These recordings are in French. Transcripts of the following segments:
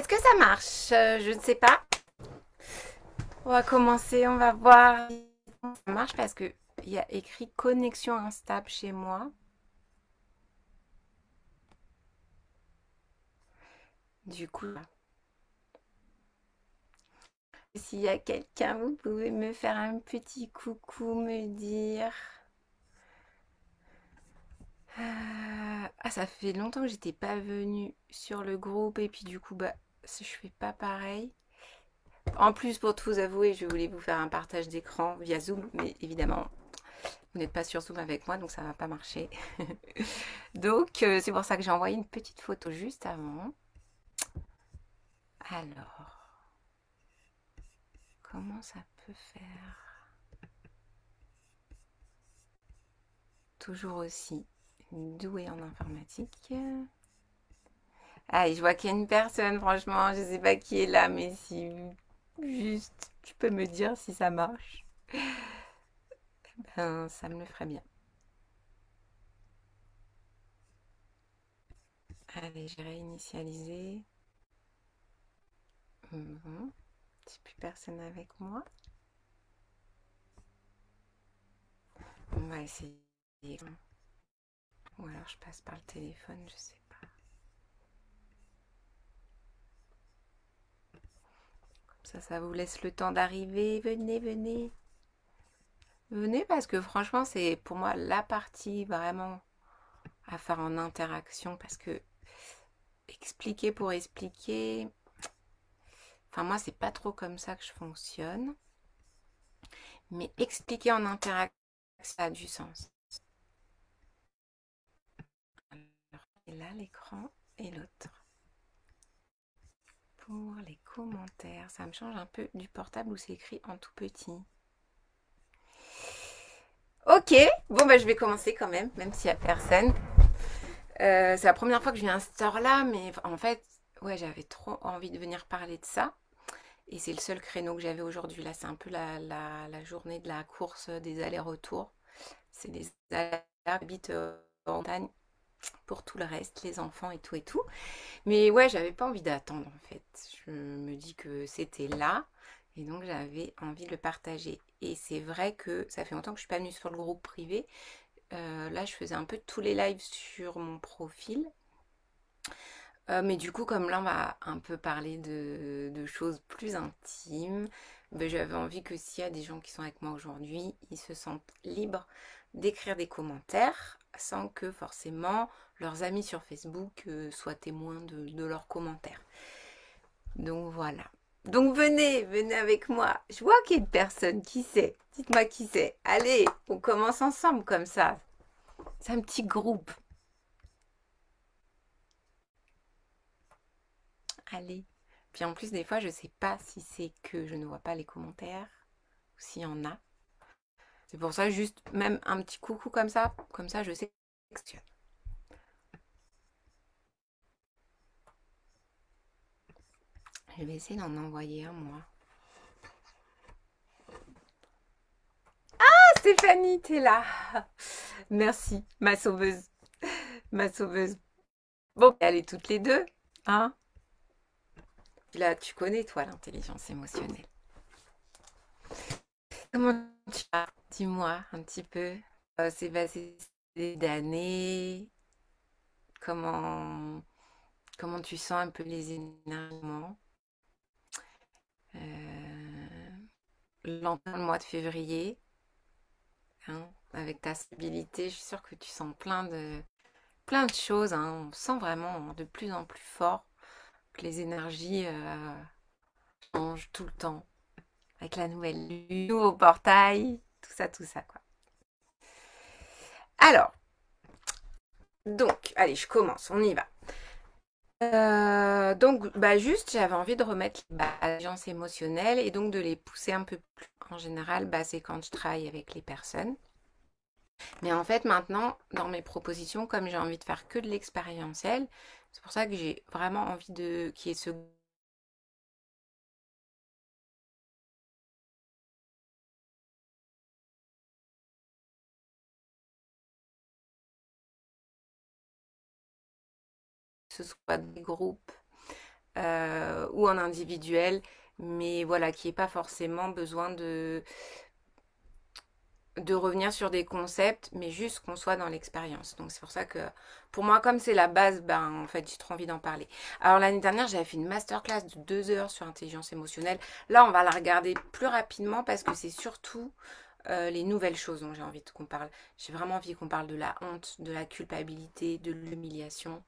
Est-ce que ça marche? Je ne sais pas. On va commencer, on va voir si ça marche parce que il y a écrit connexion instable chez moi. Du coup, s'il y a quelqu'un, vous pouvez me faire un petit coucou, me dire. Ah, ça fait longtemps que j'étais pas venue sur le groupe et puis du coup, bah, je fais pas pareil. En plus, pour tout vous avouer, je voulais vous faire un partage d'écran via Zoom, mais évidemment, vous n'êtes pas sur Zoom avec moi, donc ça va pas marcher. Donc, c'est pour ça que j'ai envoyé une petite photo juste avant. Alors, comment ça peut faire? Toujours aussi douée en informatique. Ah, et je vois qu'il y a une personne, franchement, je sais pas qui est là, mais si juste tu peux me dire si ça marche, ben, ça me le ferait bien. Allez, j'ai réinitialisé. Bon, j'ai plus personne avec moi. On va essayer. Ou alors je passe par le téléphone, je sais pas. Ça vous laisse le temps d'arriver. Venez, venez. Venez parce que franchement, c'est pour moi la partie vraiment à faire en interaction parce que expliquer pour expliquer, enfin moi c'est pas trop comme ça que je fonctionne, mais expliquer en interaction, ça a du sens. Alors, et là l'écran et l'autre. Pour les commentaires, ça me change un peu du portable où c'est écrit en tout petit. Ok, bon bah je vais commencer quand même s'il n'y a personne. C'est la première fois que je viens à cette heure-là, mais en fait, ouais, j'avais trop envie de venir parler de ça. Et c'est le seul créneau que j'avais aujourd'hui. Là, c'est un peu la journée de la course des allers-retours. C'est les allers habitent en montagne pour tout le reste, les enfants et tout et tout. Mais ouais, j'avais pas envie d'attendre en fait. Je me dis que c'était là et donc j'avais envie de le partager. Et c'est vrai que ça fait longtemps que je suis pas venue sur le groupe privé. Là, je faisais un peu tous les lives sur mon profil. Mais du coup, comme là, on va un peu parler de choses plus intimes, ben, j'avais envie que s'il y a des gens qui sont avec moi aujourd'hui, ils se sentent libres d'écrire des commentaires sans que forcément leurs amis sur Facebook soient témoins de leurs commentaires. Donc voilà. Donc venez, venez avec moi. Je vois qu'il y a une personne. Qui c'est? Dites-moi qui c'est. Allez, on commence ensemble comme ça. C'est un petit groupe. Allez. Puis en plus, des fois, je sais pas si c'est que je ne vois pas les commentaires ou s'il y en a. C'est pour ça, juste même un petit coucou comme ça, je sais que c'est. Je vais essayer d'en envoyer un, moi. Ah, Stéphanie, t'es là. Merci, ma sauveuse. Ma sauveuse. Bon, allez, toutes les deux, hein. Là, tu connais, toi, l'intelligence émotionnelle. Comment tu vas? Dis-moi un petit peu. C'est passé des années. Comment, comment tu sens un peu les énergies? L'entend le mois de février, hein, avec ta stabilité, je suis sûre que tu sens plein de choses, hein. On sent vraiment de plus en plus fort que les énergies changent tout le temps. Avec la nouvelle lune, nouveau portail, tout ça, quoi. Alors, donc, allez, je commence, on y va. Donc, bah juste, j'avais envie de remettre les bases émotionnelles et donc de les pousser un peu plus. En général, bah, c'est quand je travaille avec les personnes. Mais en fait, maintenant, dans mes propositions, comme j'ai envie de faire que de l'expérientiel, c'est pour ça que j'ai vraiment envie de qu'il y ait ce soit des groupes, ou en individuel, mais voilà, qui n'ait pas forcément besoin de revenir sur des concepts, mais juste qu'on soit dans l'expérience. Donc c'est pour ça que, pour moi, comme c'est la base, ben en fait, j'ai trop envie d'en parler. Alors l'année dernière, j'avais fait une masterclass de 2 heures sur intelligence émotionnelle. Là, on va la regarder plus rapidement parce que c'est surtout les nouvelles choses dont j'ai envie qu'on parle. J'ai vraiment envie qu'on parle de la honte, de la culpabilité, de l'humiliation.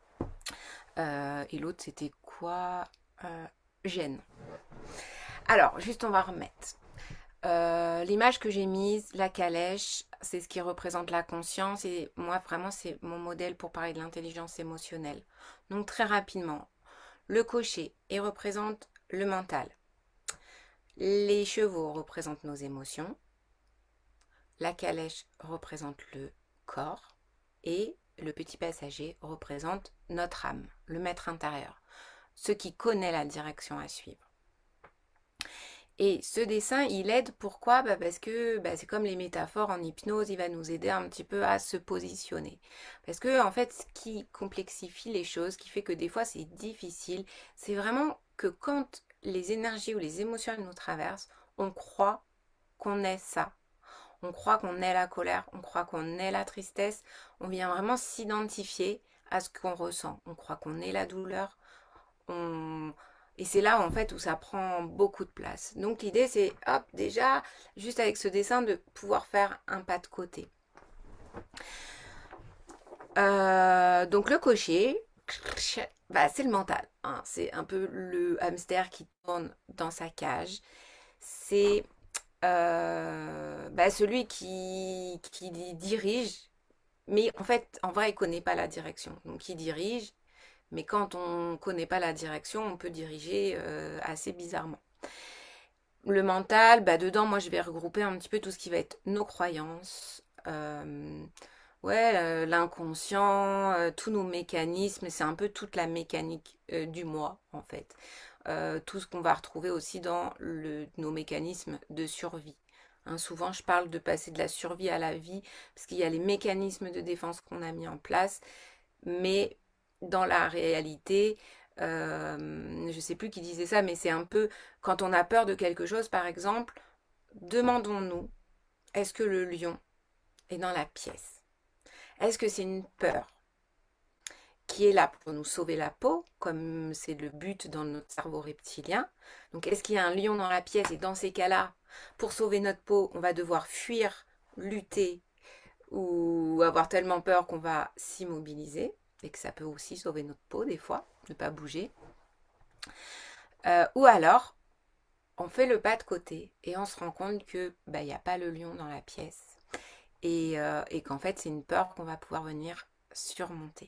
Et l'autre, c'était quoi? Gêne. Alors, juste, on va remettre. L'image que j'ai mise, la calèche, c'est ce qui représente la conscience et moi vraiment c'est mon modèle pour parler de l'intelligence émotionnelle. Donc très rapidement, le cocher, il représente le mental. Les chevaux représentent nos émotions. La calèche représente le corps et le petit passager représente notre âme, le maître intérieur, ce qui connaît la direction à suivre. Et ce dessin, il aide, pourquoi? Parce que c'est comme les métaphores en hypnose, il va nous aider un petit peu à se positionner. Parce que en fait, ce qui complexifie les choses, qui fait que des fois c'est difficile, c'est vraiment que quand les énergies ou les émotions nous traversent, on croit qu'on est ça. On croit qu'on est la colère, on croit qu'on est la tristesse, on vient vraiment s'identifier à ce qu'on ressent. On croit qu'on est la douleur, et c'est là en fait où ça prend beaucoup de place. Donc l'idée c'est, hop, déjà, juste avec ce dessin, de pouvoir faire un pas de côté. Donc le cocher, c'est le mental. Hein. C'est un peu le hamster qui tourne dans sa cage. C'est celui qui dirige, mais en fait, en vrai, il ne connaît pas la direction. Donc il dirige, mais quand on ne connaît pas la direction, on peut diriger assez bizarrement. Le mental, dedans, moi, je vais regrouper un petit peu tout ce qui va être nos croyances, l'inconscient, tous nos mécanismes. C'est un peu toute la mécanique du moi, en fait. Tout ce qu'on va retrouver aussi dans nos mécanismes de survie. Hein, souvent, je parle de passer de la survie à la vie, parce qu'il y a les mécanismes de défense qu'on a mis en place, mais dans la réalité, je ne sais plus qui disait ça, mais c'est un peu quand on a peur de quelque chose, par exemple, demandons-nous, est-ce que le lion est dans la pièce? Est-ce que c'est une peur qui est là pour nous sauver la peau, comme c'est le but dans notre cerveau reptilien? Donc est-ce qu'il y a un lion dans la pièce? Et dans ces cas-là, pour sauver notre peau, on va devoir fuir, lutter ou avoir tellement peur qu'on va s'immobiliser, et que ça peut aussi sauver notre peau des fois, ne pas bouger. Ou alors, on fait le pas de côté et on se rend compte que il n'y a pas le lion dans la pièce et qu'en fait c'est une peur qu'on va pouvoir venir surmonter.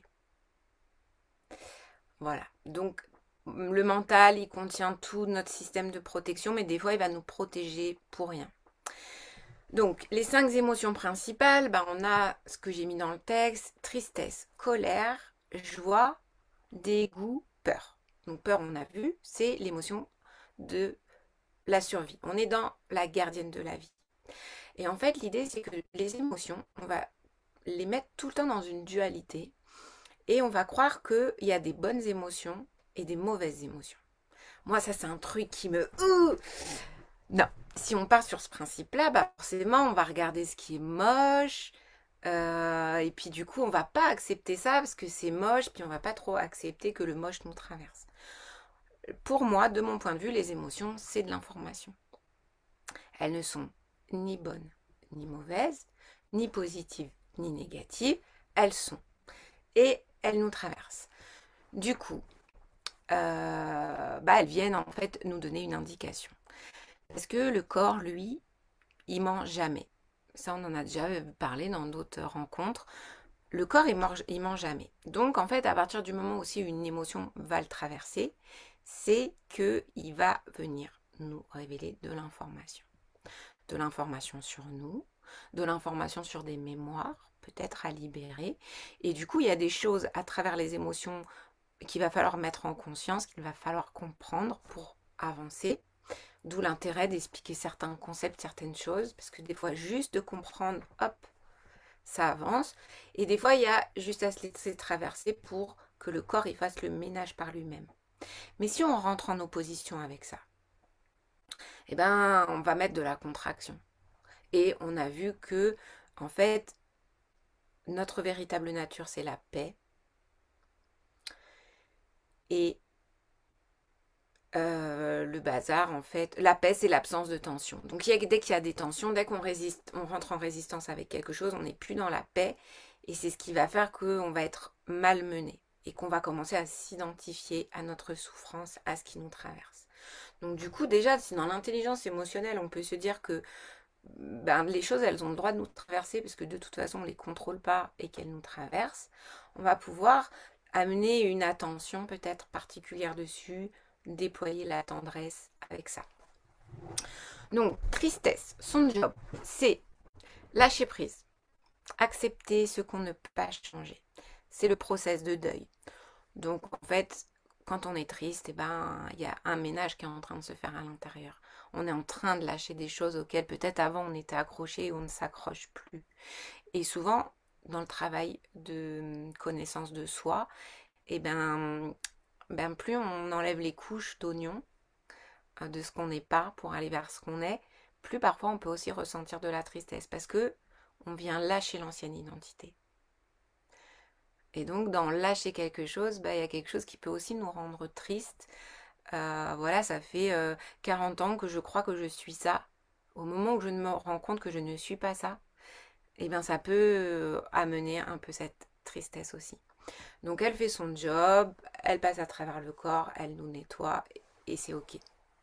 Voilà, donc le mental, il contient tout notre système de protection, mais des fois il va nous protéger pour rien. Donc, les 5 émotions principales, on a ce que j'ai mis dans le texte, tristesse, colère, joie, dégoût, peur. Donc, peur, on a vu, c'est l'émotion de la survie. On est dans la gardienne de la vie. Et en fait, l'idée, c'est que les émotions, on va les mettre tout le temps dans une dualité et on va croire qu'il y a des bonnes émotions et des mauvaises émotions. Moi, ça, c'est un truc qui me... Non, si on part sur ce principe-là, forcément, on va regarder ce qui est moche. Et puis du coup, on va pas accepter ça parce que c'est moche, puis on va pas trop accepter que le moche nous traverse. Pour moi, de mon point de vue, les émotions, c'est de l'information. Elles ne sont ni bonnes, ni mauvaises, ni positives, ni négatives. Elles sont. Et elles nous traversent. Du coup, elles viennent en fait nous donner une indication. Parce que le corps, lui, il ment jamais. Ça, on en a déjà parlé dans d'autres rencontres. Le corps, il ment jamais. Donc, en fait, à partir du moment où une émotion va le traverser, c'est qu'il va venir nous révéler de l'information. De l'information sur nous, de l'information sur des mémoires, peut-être à libérer. Et du coup, il y a des choses à travers les émotions qu'il va falloir mettre en conscience, qu'il va falloir comprendre pour avancer. D'où l'intérêt d'expliquer certains concepts, certaines choses, parce que des fois, juste de comprendre, hop, ça avance. Et des fois, il y a juste à se laisser traverser pour que le corps il fasse le ménage par lui-même. Mais si on rentre en opposition avec ça, eh ben, on va mettre de la contraction. Et on a vu que, en fait, notre véritable nature, c'est la paix. Et le bazar, en fait, la paix, c'est l'absence de tension. Donc, dès qu'il y a des tensions, dès qu'on résiste, on rentre en résistance avec quelque chose, on n'est plus dans la paix. Et c'est ce qui va faire qu'on va être malmené et qu'on va commencer à s'identifier à notre souffrance, à ce qui nous traverse. Donc, du coup, déjà, si dans l'intelligence émotionnelle, on peut se dire que ben, les choses, elles ont le droit de nous traverser parce que de toute façon, on ne les contrôle pas et qu'elles nous traversent, on va pouvoir amener une attention peut-être particulière dessus, déployer la tendresse avec ça. Donc, tristesse, son job, c'est lâcher prise, accepter ce qu'on ne peut pas changer. C'est le process de deuil. Donc, en fait, quand on est triste, eh ben, il y a un ménage qui est en train de se faire à l'intérieur. On est en train de lâcher des choses auxquelles peut-être avant on était accroché et on ne s'accroche plus. Et souvent, dans le travail de connaissance de soi, eh ben, plus on enlève les couches d'oignon de ce qu'on n'est pas pour aller vers ce qu'on est, plus parfois on peut aussi ressentir de la tristesse parce que on vient lâcher l'ancienne identité. Et donc, dans lâcher quelque chose, il y a quelque chose qui peut aussi nous rendre triste. Voilà, ça fait 40 ans que je crois que je suis ça. Au moment où je me rends compte que je ne suis pas ça, eh bien, ça peut amener un peu cette tristesse aussi. Donc, elle fait son job, elle passe à travers le corps, elle nous nettoie et c'est OK.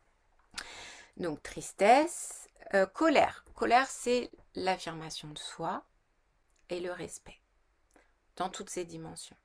Donc, tristesse. Colère. Colère, c'est l'affirmation de soi et le respect dans toutes ses dimensions.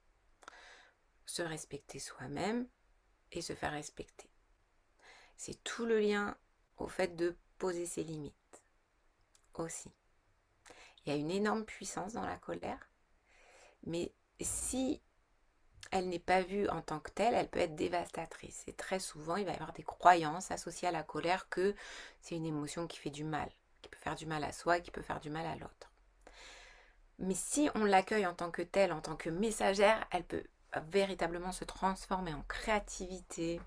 Se respecter soi-même et se faire respecter. C'est tout le lien au fait de poser ses limites aussi. Il y a une énorme puissance dans la colère, mais si elle n'est pas vue en tant que telle, elle peut être dévastatrice. Et très souvent, il va y avoir des croyances associées à la colère que c'est une émotion qui fait du mal, qui peut faire du mal à soi et qui peut faire du mal à l'autre. Mais si on l'accueille en tant que telle, en tant que messagère, elle peut véritablement se transformer en créativité,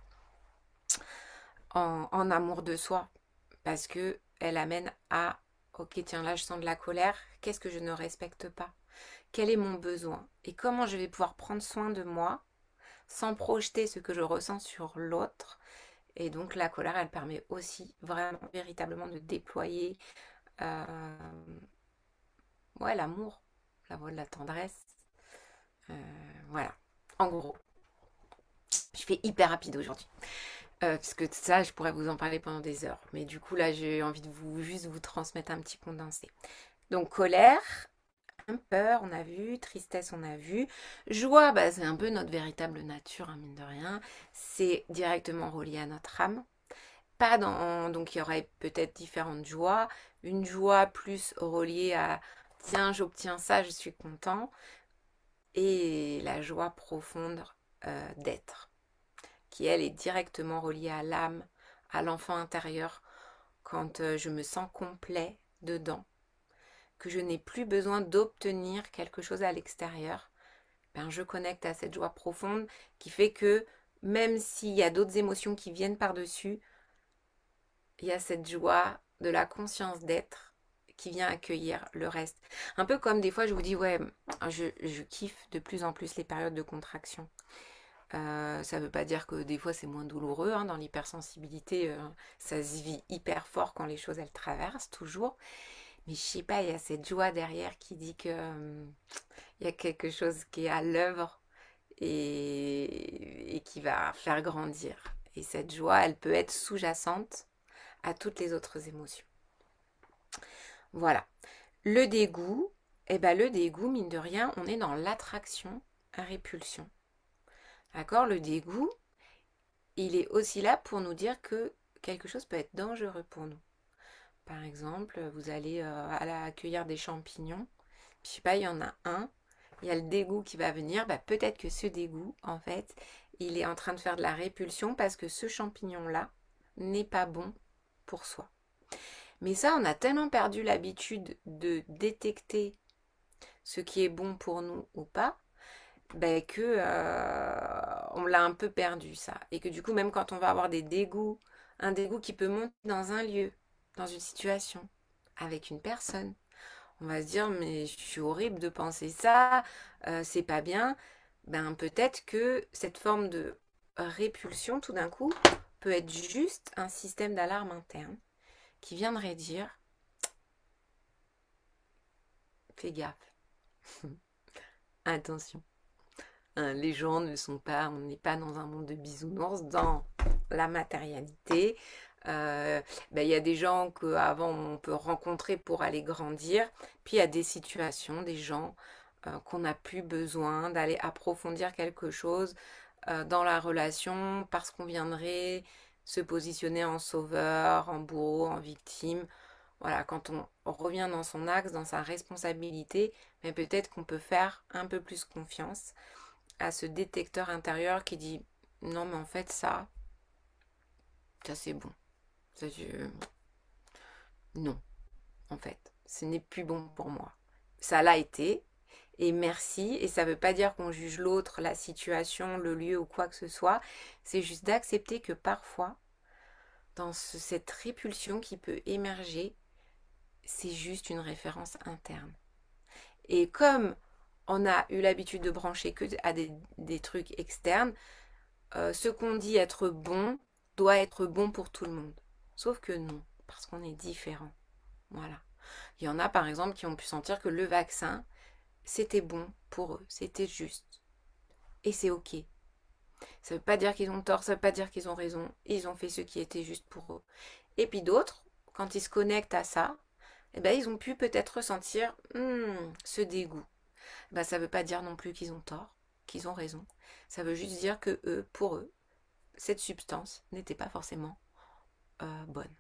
en amour de soi, parce que elle amène à ok, tiens, là je sens de la colère, qu'est-ce que je ne respecte pas, quel est mon besoin et comment je vais pouvoir prendre soin de moi sans projeter ce que je ressens sur l'autre. Et donc la colère, elle permet aussi vraiment véritablement de déployer l'amour, la voix de la tendresse. Voilà, en gros. Je fais hyper rapide aujourd'hui. Parce que ça, je pourrais vous en parler pendant des heures. Mais du coup, là, j'ai envie de juste vous transmettre un petit condensé. Donc, colère, peur, on a vu. Tristesse, on a vu. Joie, c'est un peu notre véritable nature, hein, mine de rien. C'est directement relié à notre âme. Donc, il y aurait peut-être différentes joies. Une joie plus reliée à « Tiens, j'obtiens ça, je suis content ». Et la joie profonde d'être, qui elle est directement reliée à l'âme, à l'enfant intérieur, quand je me sens complet dedans, que je n'ai plus besoin d'obtenir quelque chose à l'extérieur, je connecte à cette joie profonde qui fait que même s'il y a d'autres émotions qui viennent par-dessus, il y a cette joie de la conscience d'être qui vient accueillir le reste. Un peu comme des fois je vous dis, ouais, je kiffe de plus en plus les périodes de contraction. Ça ne veut pas dire que des fois c'est moins douloureux, hein, dans l'hypersensibilité, ça se vit hyper fort quand les choses elles traversent toujours. Mais je sais pas, il y a cette joie derrière qui dit que il y a quelque chose qui est à l'œuvre et qui va faire grandir. Et cette joie, elle peut être sous-jacente à toutes les autres émotions. Voilà. Le dégoût, le dégoût, mine de rien, on est dans l'attraction à répulsion. D'accord? Le dégoût, il est aussi là pour nous dire que quelque chose peut être dangereux pour nous. Par exemple, vous allez accueillir des champignons, je sais pas, il y en a un, il y a le dégoût qui va venir, peut-être que ce dégoût, en fait, il est en train de faire de la répulsion parce que ce champignon-là n'est pas bon pour soi. Mais ça, on a tellement perdu l'habitude de détecter ce qui est bon pour nous ou pas, ben, que on l'a un peu perdu ça. Et que du coup, même quand on va avoir des dégoûts, un dégoût qui peut monter dans un lieu, dans une situation, avec une personne, on va se dire, mais je suis horrible de penser ça, c'est pas bien. Ben peut-être que cette forme de répulsion, tout d'un coup, peut être juste un système d'alarme interne qui viendrait dire, fais gaffe, attention. Hein, les gens ne sont pas, on n'est pas dans un monde de bisounours, dans la matérialité. Ben, y a des gens qu'avant on peut rencontrer pour aller grandir, puis il y a des situations, des gens qu'on n'a plus besoin d'aller approfondir quelque chose dans la relation parce qu'on viendrait se positionner en sauveur, en bourreau, en victime. Voilà, quand on revient dans son axe, dans sa responsabilité, mais peut-être qu'on peut faire un peu plus confiance à ce détecteur intérieur qui dit non mais en fait ça c'est bon. Ça, non, en fait, ce n'est plus bon pour moi. Ça l'a été, et merci, et ça ne veut pas dire qu'on juge l'autre, la situation, le lieu ou quoi que ce soit, c'est juste d'accepter que parfois, dans cette répulsion qui peut émerger, c'est juste une référence interne. Et comme on a eu l'habitude de brancher que à des trucs externes, ce qu'on dit être bon doit être bon pour tout le monde. Sauf que non, parce qu'on est différent. Voilà. Il y en a par exemple qui ont pu sentir que le vaccin, c'était bon pour eux, c'était juste. Et c'est ok. Ça ne veut pas dire qu'ils ont tort, ça ne veut pas dire qu'ils ont raison. Ils ont fait ce qui était juste pour eux. Et puis d'autres, quand ils se connectent à ça, eh ben, ils ont pu peut-être ressentir ce dégoût. Ben, ça ne veut pas dire non plus qu'ils ont tort, qu'ils ont raison. Ça veut juste dire que eux, pour eux, cette substance n'était pas forcément bonne.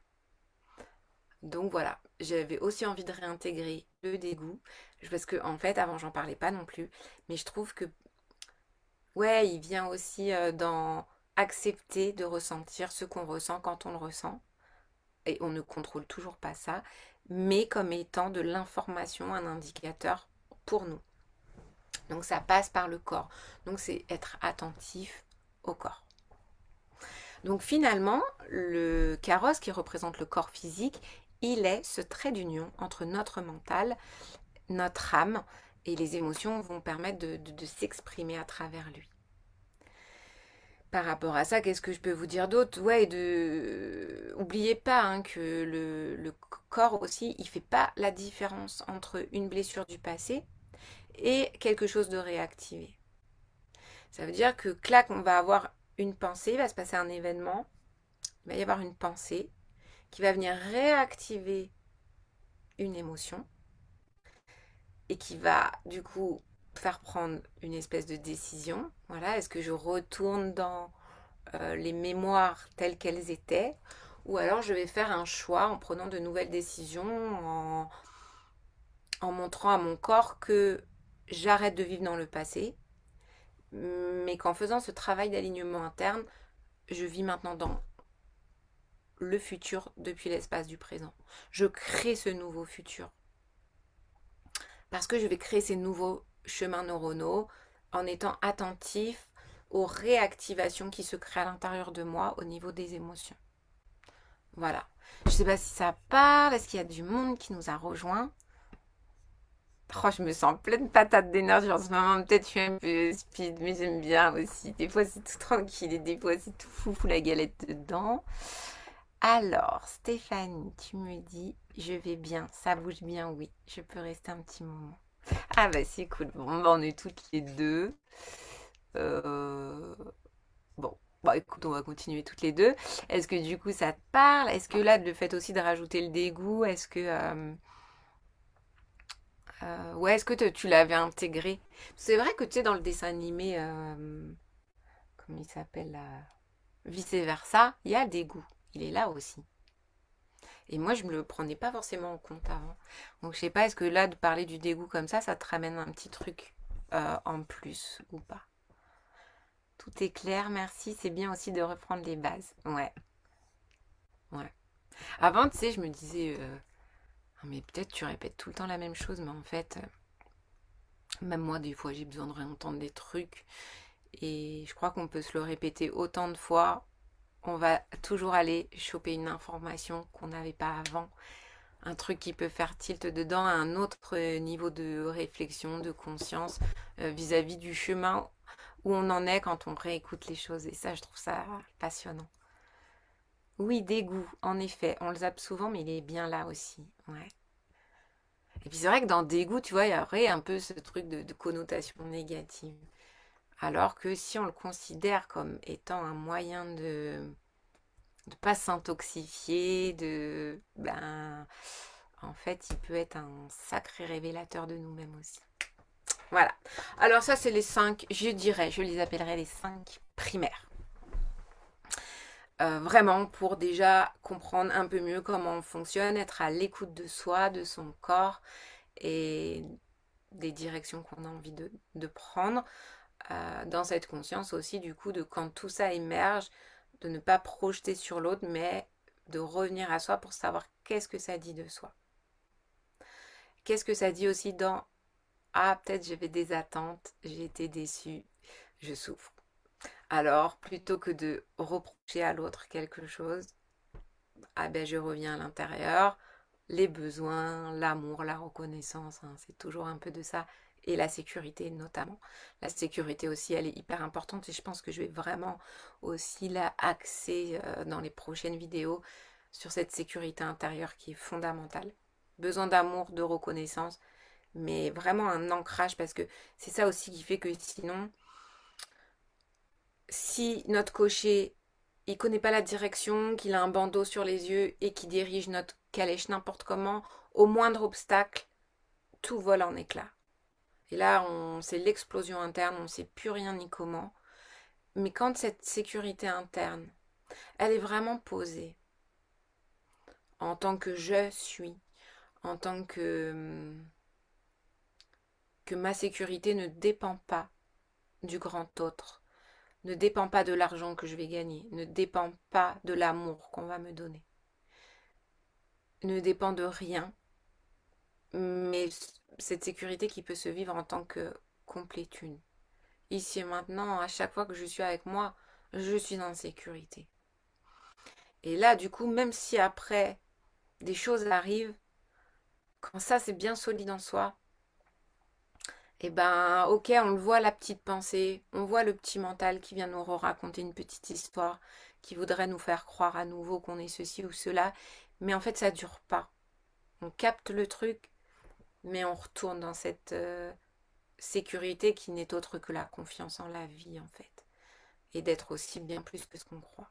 Donc voilà, j'avais aussi envie de réintégrer le dégoût, parce que en fait, avant, j'en parlais pas non plus, mais je trouve que, ouais, il vient aussi dans accepter de ressentir ce qu'on ressent quand on le ressent, et on ne contrôle toujours pas ça, mais comme étant de l'information, un indicateur pour nous. Donc ça passe par le corps. Donc c'est être attentif au corps. Donc finalement, le carrosse qui représente le corps physique, il est ce trait d'union entre notre mental, notre âme, et les émotions vont permettre de s'exprimer à travers lui. Par rapport à ça, qu'est-ce que je peux vous dire d'autre? Ouais, oubliez pas hein, que le corps aussi, il fait pas la différence entre une blessure du passé et quelque chose de réactivé. Ça veut dire que clac, on va avoir une pensée, il va se passer un événement, il va y avoir une pensée qui va venir réactiver une émotion et qui va du coup faire prendre une espèce de décision. Voilà, est-ce que je retourne dans les mémoires telles qu'elles étaient ou alors je vais faire un choix en prenant de nouvelles décisions, en montrant à mon corps que j'arrête de vivre dans le passé, mais qu'en faisant ce travail d'alignement interne, je vis maintenant dans le futur depuis l'espace du présent. Je crée ce nouveau futur. Parce que je vais créer ces nouveaux chemins neuronaux en étant attentif aux réactivations qui se créent à l'intérieur de moi au niveau des émotions. Voilà. Je ne sais pas si ça parle, est-ce qu'il y a du monde qui nous a rejoints? Oh, je me sens pleine patate d'énergie en ce moment. Peut-être je suis un peu speed, mais j'aime bien aussi. Des fois, c'est tout tranquille et des fois, c'est tout foufou la galette dedans. Alors, Stéphanie, tu me dis, je vais bien, ça bouge bien, oui. Je peux rester un petit moment. Ah bah c'est cool. Bon, bah, on est toutes les deux. Euh, Bon, bah écoute, on va continuer toutes les deux. Est-ce que du coup ça te parle? Est-ce que là, le fait aussi de rajouter le dégoût, est-ce que ouais, est-ce que tu l'avais intégré? C'est vrai que tu sais, dans le dessin animé, comment il s'appelle là? Vice versa, il y a le dégoût. Il est là aussi. Et moi, je me le prenais pas forcément en compte avant. Donc, je sais pas, est-ce que là, de parler du dégoût comme ça te ramène un petit truc en plus ou pas? Tout est clair, merci. C'est bien aussi de reprendre les bases. Ouais, ouais. Avant, tu sais, je me disais, ah, mais peut-être tu répètes tout le temps la même chose, mais en fait, Même moi, des fois, j'ai besoin de réentendre des trucs. Et je crois qu'on peut se le répéter autant de fois. On va toujours aller choper une information qu'on n'avait pas avant. Un truc qui peut faire tilt dedans à un autre niveau de réflexion, de conscience vis-à-vis du chemin où on en est quand on réécoute les choses. Et ça, je trouve ça passionnant. Oui, dégoût, en effet. On le zappe souvent, mais il est bien là aussi. Ouais. Et puis c'est vrai que dans dégoût, tu vois, il y aurait un peu ce truc de connotation négative. Alors que si on le considère comme étant un moyen de ne pas s'intoxifier, en fait, il peut être un sacré révélateur de nous-mêmes aussi. Voilà. Alors ça, c'est les 5, je dirais, je les appellerais les 5 primaires. Vraiment pour déjà comprendre un peu mieux comment on fonctionne, être à l'écoute de soi, de son corps et des directions qu'on a envie de prendre. Dans cette conscience aussi du coup de quand tout ça émerge, de ne pas projeter sur l'autre, mais de revenir à soi pour savoir qu'est-ce que ça dit de soi. Qu'est-ce que ça dit aussi dans ah, peut-être j'avais des attentes, j'ai été déçue, je souffre. Alors, plutôt que de reprocher à l'autre quelque chose, ah ben je reviens à l'intérieur, les besoins, l'amour, la reconnaissance, hein, c'est toujours un peu de ça. Et la sécurité notamment. La sécurité aussi, elle est hyper importante et je pense que je vais vraiment aussi la axer dans les prochaines vidéos sur cette sécurité intérieure qui est fondamentale. Besoin d'amour, de reconnaissance, mais vraiment un ancrage parce que c'est ça aussi qui fait que sinon, si notre cocher il connaît pas la direction, qu'il a un bandeau sur les yeux et qu'il dirige notre calèche n'importe comment, au moindre obstacle, tout vole en éclats. Et là, c'est l'explosion interne, on ne sait plus rien ni comment. Mais quand cette sécurité interne, elle est vraiment posée en tant que je suis, en tant que ma sécurité ne dépend pas du grand autre, ne dépend pas de l'argent que je vais gagner, ne dépend pas de l'amour qu'on va me donner, ne dépend de rien, mais cette sécurité qui peut se vivre en tant que complétude. Ici et maintenant, à chaque fois que je suis avec moi, je suis en sécurité. Et là, du coup, même si après des choses arrivent, quand ça c'est bien solide en soi, et ben ok, on le voit la petite pensée, on voit le petit mental qui vient nous raconter une petite histoire, qui voudrait nous faire croire à nouveau qu'on est ceci ou cela, mais en fait ça dure pas. On capte le truc, mais on retourne dans cette sécurité qui n'est autre que la confiance en la vie en fait, et d'être aussi bien plus que ce qu'on croit.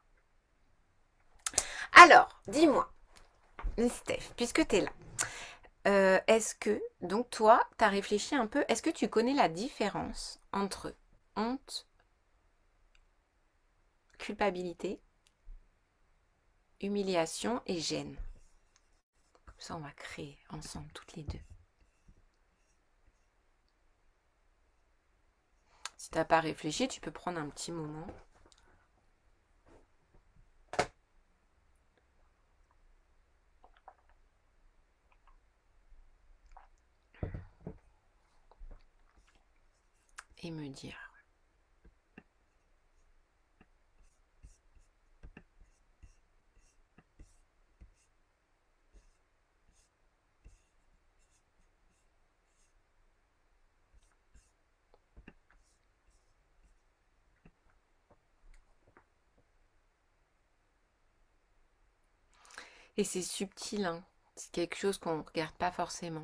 Alors, dis-moi, Steph, puisque tu es là, est-ce que, donc toi, tu as réfléchi un peu, est-ce que tu connais la différence entre honte, culpabilité, humiliation et gêne? Comme ça, on va créer ensemble toutes les deux. Si tu n'as pas réfléchi, tu peux prendre un petit moment. Et me dire. Et c'est subtil, hein. C'est quelque chose qu'on ne regarde pas forcément.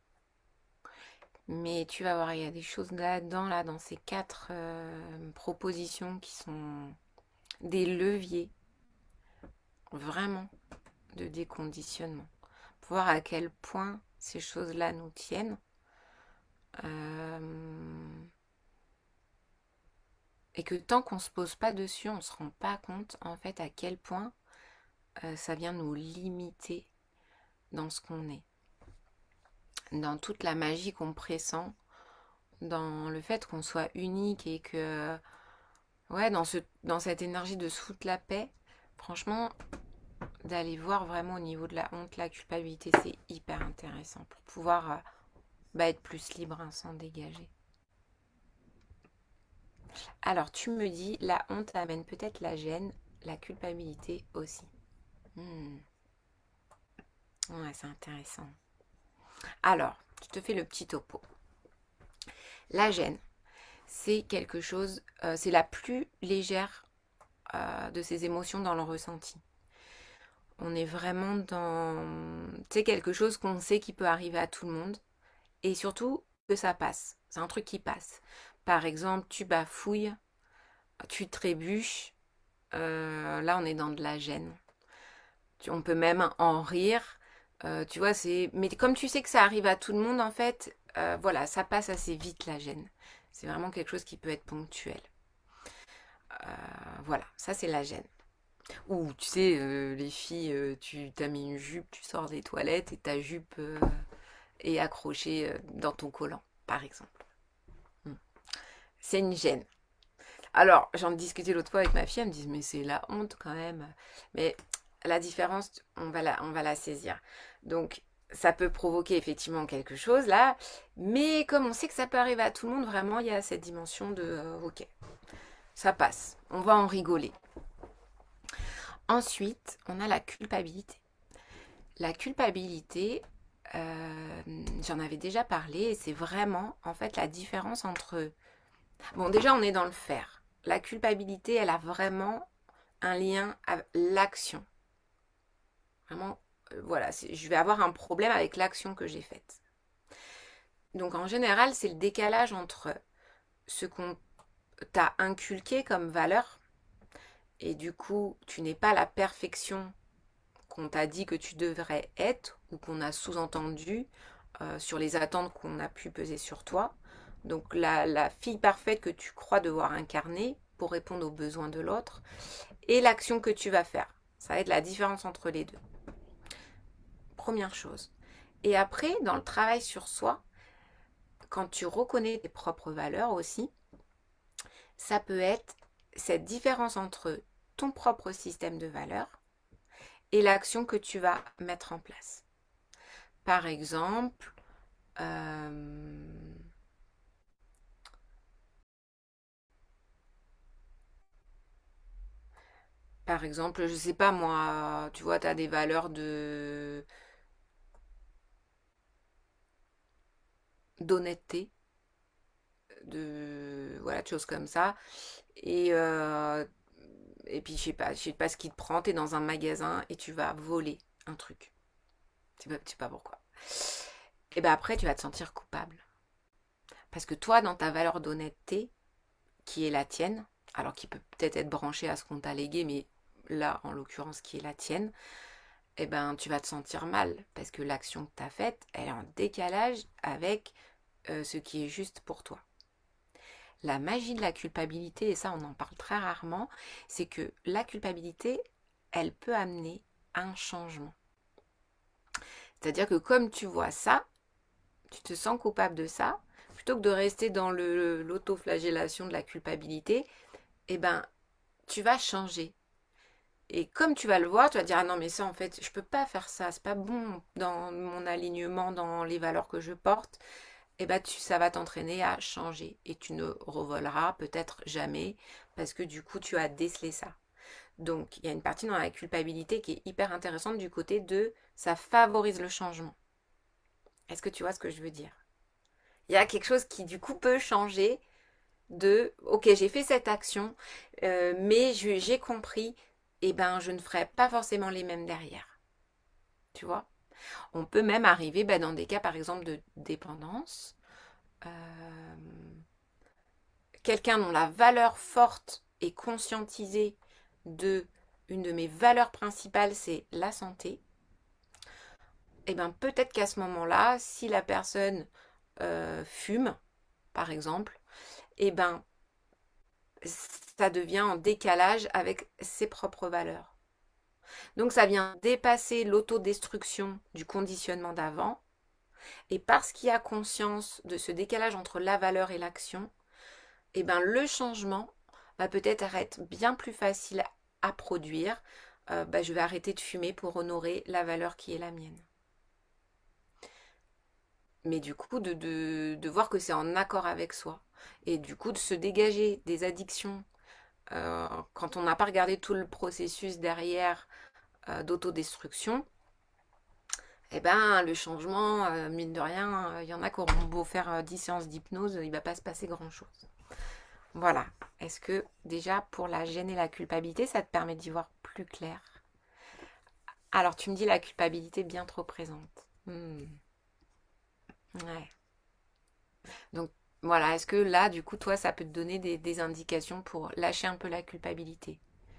Mais tu vas voir, il y a des choses là-dedans, là, dans ces 4 propositions qui sont des leviers, vraiment, de déconditionnement. Pour voir à quel point ces choses-là nous tiennent. Et que tant qu'on ne se pose pas dessus, on ne se rend pas compte, en fait, à quel point ça vient nous limiter dans ce qu'on est. Dans toute la magie qu'on pressent, dans le fait qu'on soit unique et que, ouais, dans cette énergie de se foutre la paix, franchement, d'aller voir vraiment au niveau de la honte, la culpabilité, c'est hyper intéressant pour pouvoir bah, être plus libre, hein, sans dégager. Alors, tu me dis, la honte amène peut-être la gêne, la culpabilité aussi. Hmm. Ouais, c'est intéressant. Alors, je te fais le petit topo. La gêne, c'est quelque chose, c'est la plus légère de ces émotions dans le ressenti. On est vraiment dans, tu sais, quelque chose qu'on sait qui peut arriver à tout le monde et surtout que ça passe. C'est un truc qui passe. Par exemple, tu bafouilles, tu trébuches, là on est dans de la gêne. On peut même en rire. Tu vois, c'est. Mais comme tu sais que ça arrive à tout le monde, en fait, voilà, ça passe assez vite la gêne. C'est vraiment quelque chose qui peut être ponctuel. Voilà, ça c'est la gêne. Ou tu sais, les filles, tu t'as mis une jupe, tu sors des toilettes et ta jupe est accrochée dans ton collant, par exemple. Hmm. C'est une gêne. Alors, j'en discutais l'autre fois avec ma fille, elle me dit, mais c'est la honte quand même. Mais la différence, on va la saisir. Donc, ça peut provoquer effectivement quelque chose là, mais comme on sait que ça peut arriver à tout le monde, vraiment, il y a cette dimension de, ok, ça passe, on va en rigoler. Ensuite, on a la culpabilité. La culpabilité, j'en avais déjà parlé, et c'est vraiment en fait la différence entre... Bon, déjà, on est dans le faire. La culpabilité, elle a vraiment un lien avec l'action. Vraiment, voilà, je vais avoir un problème avec l'action que j'ai faite. Donc en général, c'est le décalage entre ce qu'on t'a inculqué comme valeur, et du coup, tu n'es pas la perfection qu'on t'a dit que tu devrais être, ou qu'on a sous-entendu sur les attentes qu'on a pu peser sur toi. Donc la fille parfaite que tu crois devoir incarner pour répondre aux besoins de l'autre, et l'action que tu vas faire. Ça va être la différence entre les deux. Première chose. Et après, dans le travail sur soi, quand tu reconnais tes propres valeurs aussi, ça peut être cette différence entre ton propre système de valeurs et l'action que tu vas mettre en place. Par exemple, je sais pas moi, tu vois, tu as des valeurs de d'honnêteté, de voilà, de choses comme ça. Et, euh, et puis je sais pas ce qui te prend, t'es dans un magasin et tu vas voler un truc. Tu sais pas pourquoi. Et ben après, tu vas te sentir coupable. Parce que toi, dans ta valeur d'honnêteté, qui est la tienne, alors qui peut peut-être être branchée à ce qu'on t'a légué, mais là, en l'occurrence, qui est la tienne, eh ben, tu vas te sentir mal. Parce que l'action que tu as faite, elle est en décalage avec ce qui est juste pour toi. La magie de la culpabilité, et ça on en parle très rarement, c'est que la culpabilité, elle peut amener un changement. C'est-à-dire que comme tu vois ça, tu te sens coupable de ça, plutôt que de rester dans l'autoflagellation de la culpabilité, eh ben, tu vas changer. Et comme tu vas le voir, tu vas dire, ah non, mais ça, en fait, je peux pas faire ça, c'est pas bon dans mon alignement, dans les valeurs que je porte. Eh ben, ça va t'entraîner à changer. Et tu ne revoleras peut-être jamais, parce que du coup, tu as décelé ça. Donc, il y a une partie dans la culpabilité qui est hyper intéressante du côté de ça favorise le changement. Est-ce que tu vois ce que je veux dire? Il y a quelque chose qui du coup peut changer de ok, j'ai fait cette action, mais j'ai compris, et ben je ne ferai pas forcément les mêmes derrière. Tu vois? On peut même arriver dans des cas par exemple de dépendance. Euh, Quelqu'un dont la valeur forte est conscientisée de une de mes valeurs principales, c'est la santé. Et bien peut-être qu'à ce moment-là, si la personne fume, par exemple, et ben ça devient en décalage avec ses propres valeurs. Donc ça vient dépasser l'autodestruction du conditionnement d'avant. Et parce qu'il y a conscience de ce décalage entre la valeur et l'action, et ben le changement va peut-être être bien plus facile à produire. Je vais arrêter de fumer pour honorer la valeur qui est la mienne. mais du coup de voir que c'est en accord avec soi. Et du coup de se dégager des addictions quand on n'a pas regardé tout le processus derrière d'autodestruction. Eh ben, le changement, mine de rien, il y en a qui auront beau faire 10 séances d'hypnose, il ne va pas se passer grand-chose. Voilà. Est-ce que déjà pour la gêne et la culpabilité, ça te permet d'y voir plus clair? Alors tu me dis la culpabilité bien trop présente. Ouais. Donc voilà, est-ce que là, du coup, toi, ça peut te donner des indications pour lâcher un peu la culpabilité?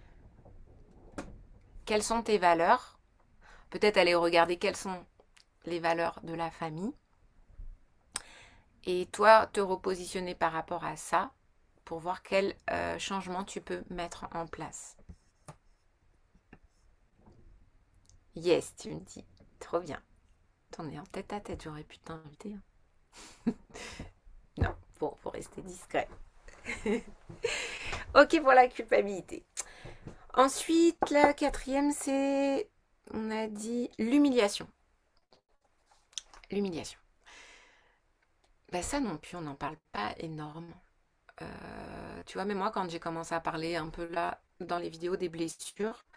Quelles sont tes valeurs? Peut-être aller regarder quelles sont les valeurs de la famille. Et toi, te repositionner par rapport à ça pour voir quel changement tu peux mettre en place. Yes, tu me dis. Trop bien. T'en es en tête à tête, j'aurais pu t'inviter. Non, pour rester discret. Ok pour la culpabilité. Ensuite, la quatrième, c'est, on a dit, l'humiliation. L'humiliation. Ben ça non plus, on n'en parle pas énormément. Tu vois, mais moi, quand j'ai commencé à parler un peu là, dans les vidéos des blessures,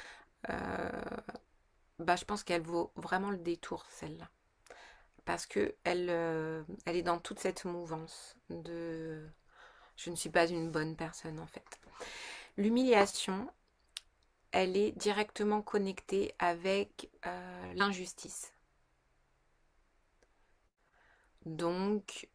bah, je pense qu'elle vaut vraiment le détour, celle-là. Parce que elle est dans toute cette mouvance de je ne suis pas une bonne personne en fait. L'humiliation, elle est directement connectée avec l'injustice. Donc,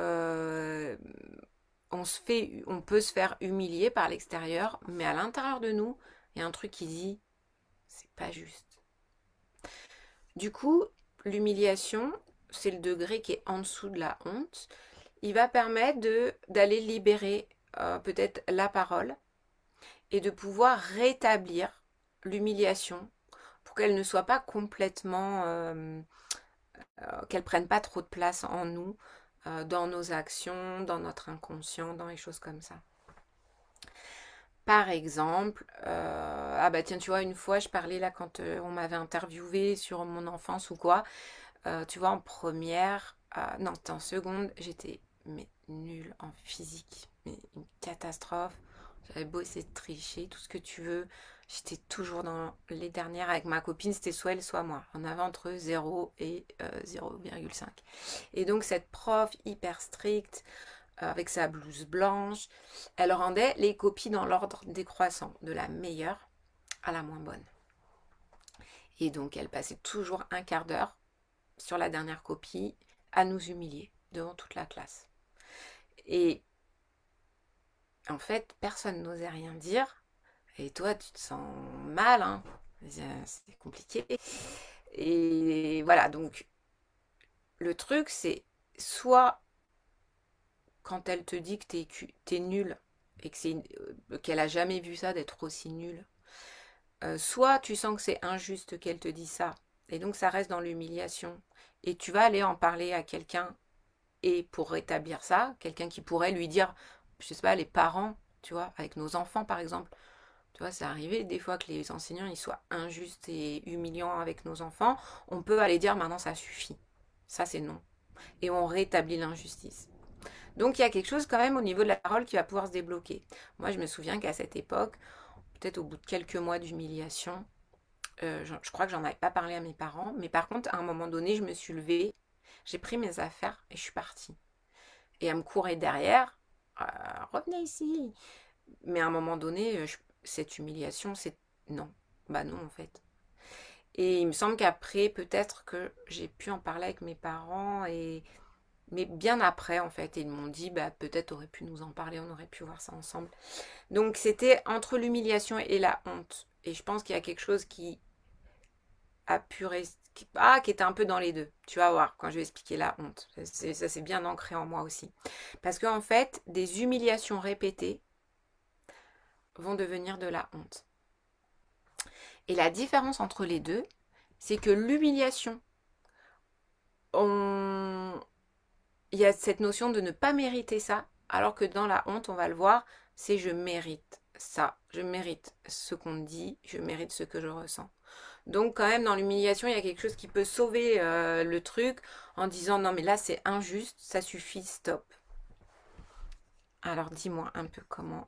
on peut se faire humilier par l'extérieur, mais à l'intérieur de nous, il y a un truc qui dit, c'est pas juste. Du coup, l'humiliation, c'est le degré qui est en dessous de la honte. Il va permettre d'aller libérer peut-être la parole et de pouvoir rétablir l'humiliation pour qu'elle ne soit pas complètement, qu'elle prenne pas trop de place en nous, dans nos actions, dans notre inconscient, dans les choses comme ça. Par exemple, ah bah tiens, tu vois, une fois, je parlais là quand on m'avait interviewé sur mon enfance ou quoi, tu vois, en première, non, c'était en seconde, j'étais mais nulle en physique, mais une catastrophe. J'avais beau essayer de tricher, tout ce que tu veux. J'étais toujours dans les dernières avec ma copine, c'était soit elle, soit moi. On avait entre 0 et 0,5. Et donc cette prof hyper stricte, avec sa blouse blanche, elle rendait les copies dans l'ordre décroissant, de la meilleure à la moins bonne. Et donc elle passait toujours un quart d'heure sur la dernière copie à nous humilier devant toute la classe. Et en fait, personne n'osait rien dire. Et toi, tu te sens mal, hein. C'est compliqué. Et voilà, donc le truc, c'est soit quand elle te dit que t'es nul et qu'elle a jamais vu ça d'être aussi nul, soit tu sens que c'est injuste qu'elle te dise ça, et donc ça reste dans l'humiliation. Et tu vas aller en parler à quelqu'un, et pour rétablir ça, quelqu'un qui pourrait lui dire, je sais pas, les parents, tu vois, avec nos enfants par exemple. Tu vois, c'est arrivé des fois que les enseignants ils soient injustes et humiliants avec nos enfants. On peut aller dire maintenant ça suffit. Ça c'est non. Et on rétablit l'injustice. Donc il y a quelque chose quand même au niveau de la parole qui va pouvoir se débloquer. Moi je me souviens qu'à cette époque, peut-être au bout de quelques mois d'humiliation, je crois que j'en avais pas parlé à mes parents, mais par contre à un moment donné je me suis levée, j'ai pris mes affaires et je suis partie. Et elle me courait derrière, revenez ici. Mais à un moment donné, cette humiliation, c'est non. Bah non en fait. Et il me semble qu'après, peut-être que j'ai pu en parler avec mes parents, mais bien après en fait. Et ils m'ont dit, bah peut-être aurait pu nous en parler, on aurait pu voir ça ensemble. Donc c'était entre l'humiliation et la honte. Et je pense qu'il y a quelque chose qui a pu rester, qui était un peu dans les deux. Tu vas voir quand je vais expliquer la honte. Ça c'est bien ancré en moi aussi. Parce qu'en fait, des humiliations répétées vont devenir de la honte. Et la différence entre les deux, c'est que l'humiliation, il y a cette notion de ne pas mériter ça, alors que dans la honte, on va le voir, c'est je mérite ça, je mérite ce qu'on me dit, je mérite ce que je ressens. Donc quand même dans l'humiliation, il y a quelque chose qui peut sauver le truc en disant non mais là c'est injuste, ça suffit, stop. Alors dis-moi un peu comment.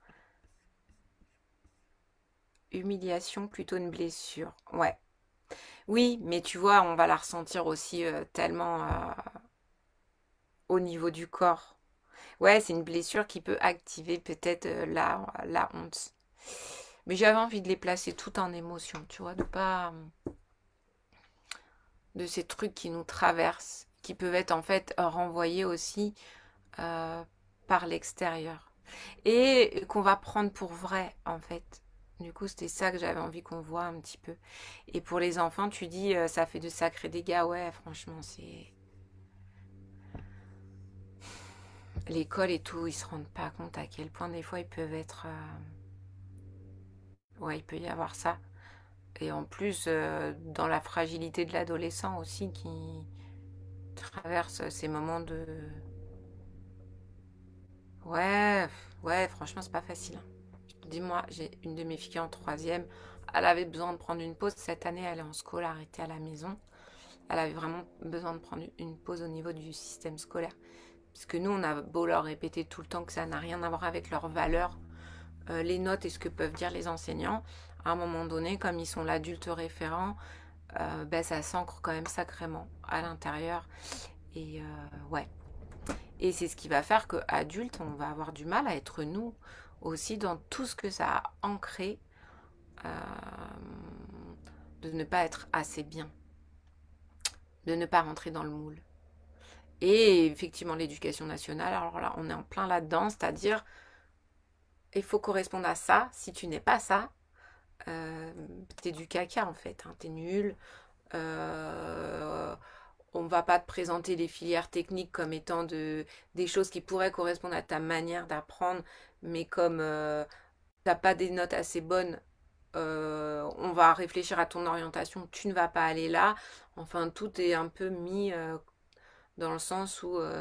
Humiliation plutôt une blessure. Ouais. Oui, mais tu vois, on va la ressentir aussi tellement au niveau du corps. Ouais, c'est une blessure qui peut activer peut-être la honte. Mais j'avais envie de les placer tout en émotion, tu vois, de pas de ces trucs qui nous traversent, qui peuvent être en fait renvoyés aussi euh, par l'extérieur. Et qu'on va prendre pour vrai, en fait. Du coup, c'était ça que j'avais envie qu'on voit un petit peu. Et pour les enfants, tu dis, ça fait de sacrés dégâts. Ouais, franchement, c'est... L'école et tout, ils se rendent pas compte à quel point des fois ils peuvent être... Ouais, il peut y avoir ça. Et en plus, dans la fragilité de l'adolescent aussi, qui traverse ces moments de... Ouais, ouais, franchement, c'est pas facile. Dis-moi, j'ai une de mes filles qui est en troisième. Elle avait besoin de prendre une pause. Cette année, elle est en scolarité à la maison. Elle avait vraiment besoin de prendre une pause au niveau du système scolaire. Parce que nous, on a beau leur répéter tout le temps que ça n'a rien à voir avec leurs valeurs, les notes et ce que peuvent dire les enseignants. À un moment donné, comme ils sont l'adulte référent, ben, ça s'ancre quand même sacrément à l'intérieur. Et ouais. Et c'est ce qui va faire qu'adulte, on va avoir du mal à être nous aussi dans tout ce que ça a ancré euh, de ne pas être assez bien, de ne pas rentrer dans le moule. Et effectivement, l'éducation nationale, alors là, on est en plein là-dedans, c'est-à-dire, il faut correspondre à ça. Si tu n'es pas ça, t'es du caca en fait, hein, t'es nul. Euh, on ne va pas te présenter les filières techniques comme étant des choses qui pourraient correspondre à ta manière d'apprendre, mais comme t'as pas des notes assez bonnes, on va réfléchir à ton orientation, tu ne vas pas aller là. Enfin, tout est un peu mis dans le sens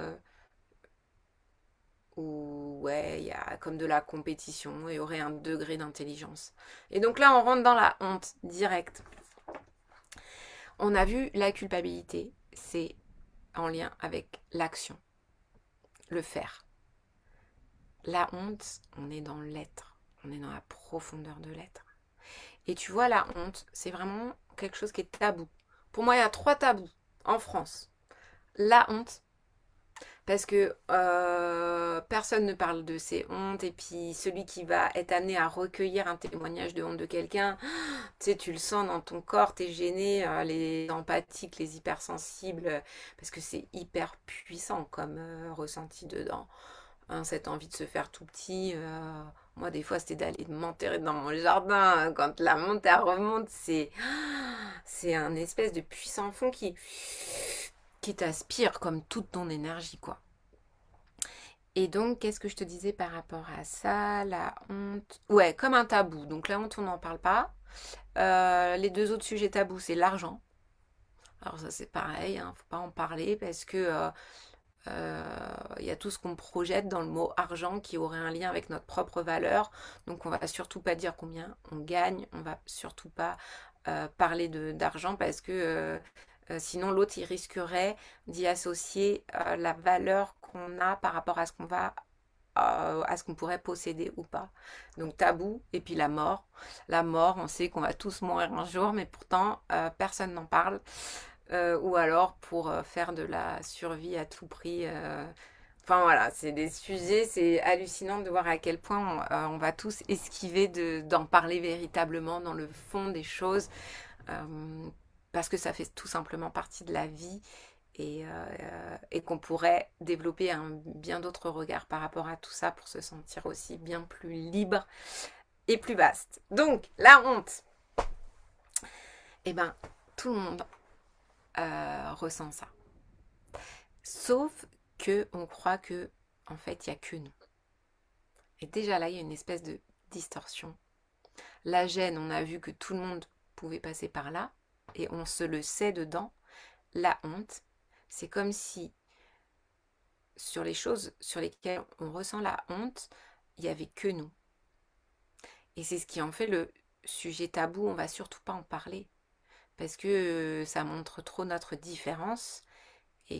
où ouais, il y a comme de la compétition et il y aurait un degré d'intelligence. Et donc là, on rentre dans la honte directe. On a vu la culpabilité, c'est en lien avec l'action, le faire. La honte, on est dans l'être, on est dans la profondeur de l'être. Et tu vois, la honte, c'est vraiment quelque chose qui est tabou. Pour moi, il y a 3 tabous en France. La honte, parce que personne ne parle de ses hontes, et puis celui qui va être amené à recueillir un témoignage de honte de quelqu'un, tu sais, tu le sens dans ton corps, t'es gêné, les empathiques, les hypersensibles, parce que c'est hyper puissant comme ressenti dedans. Hein, cette envie de se faire tout petit. Moi, des fois, c'était d'aller m'enterrer dans mon jardin. Quand la monte, elle remonte, c'est un espèce de puissant fond qui t'aspire comme toute ton énergie, quoi. Et donc, qu'est-ce que je te disais par rapport à ça? La honte. Ouais, comme un tabou. Donc, la honte, on n'en parle pas. Les 2 autres sujets tabous, c'est l'argent. Alors, ça, c'est pareil, hein, faut pas en parler parce que y a tout ce qu'on projette dans le mot argent qui aurait un lien avec notre propre valeur. Donc, on va surtout pas dire combien on gagne. On va surtout pas parler d'argent parce que sinon, l'autre, il risquerait d'y associer la valeur qu'on a par rapport à ce qu'on va à ce qu'on pourrait posséder ou pas. Donc tabou, et puis la mort. La mort, on sait qu'on va tous mourir un jour, mais pourtant personne n'en parle. Ou alors pour faire de la survie à tout prix. Enfin voilà, c'est des sujets, c'est hallucinant de voir à quel point on va tous esquiver d'en parler véritablement dans le fond des choses. Euh, Parce que ça fait tout simplement partie de la vie et qu'on pourrait développer un bien d'autres regards par rapport à tout ça pour se sentir aussi bien plus libre et plus vaste. Donc, la honte, eh ben, tout le monde ressent ça. Sauf que on croit que, en fait, il n'y a que nous. Et déjà là, il y a une espèce de distorsion. La gêne, on a vu que tout le monde pouvait passer par là, et on se le sait dedans. La honte, c'est comme si sur les choses sur lesquelles on ressent la honte, il n'y avait que nous. Et c'est ce qui en fait le sujet tabou, on va surtout pas en parler. parce que ça montre trop notre différence et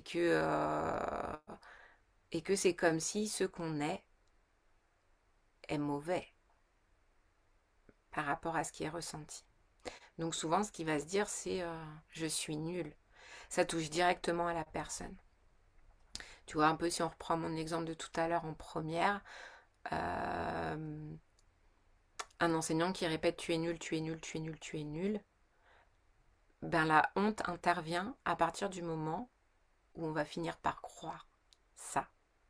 que c'est comme si ce qu'on est mauvais par rapport à ce qui est ressenti. Donc souvent, ce qui va se dire, c'est je suis nul. Ça touche directement à la personne. Tu vois, un peu si on reprend mon exemple de tout à l'heure en première, un enseignant qui répète tu es nul, tu es nul, tu es nul, tu es nul, ben la honte intervient à partir du moment où on va finir par croire ça.